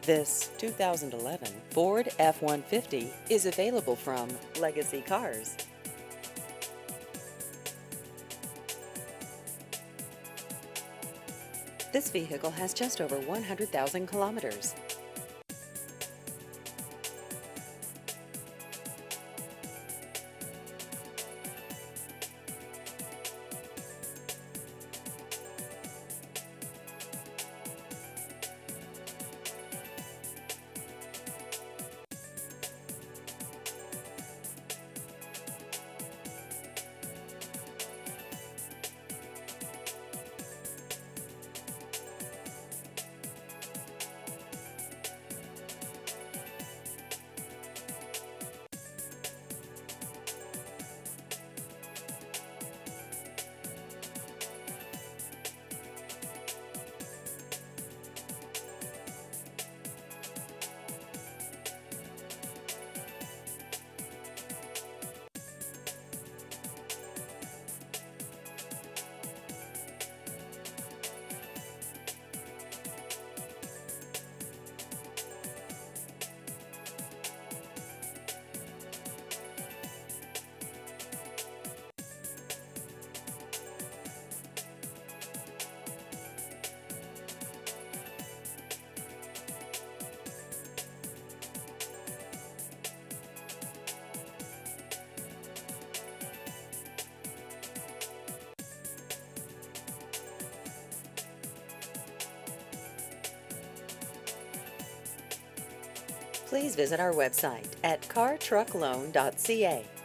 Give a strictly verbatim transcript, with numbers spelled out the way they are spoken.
This two thousand eleven Ford F one fifty is available from Legacy Cars. This vehicle has just over one hundred thousand kilometers. Please visit our website at car truck loan dot c a.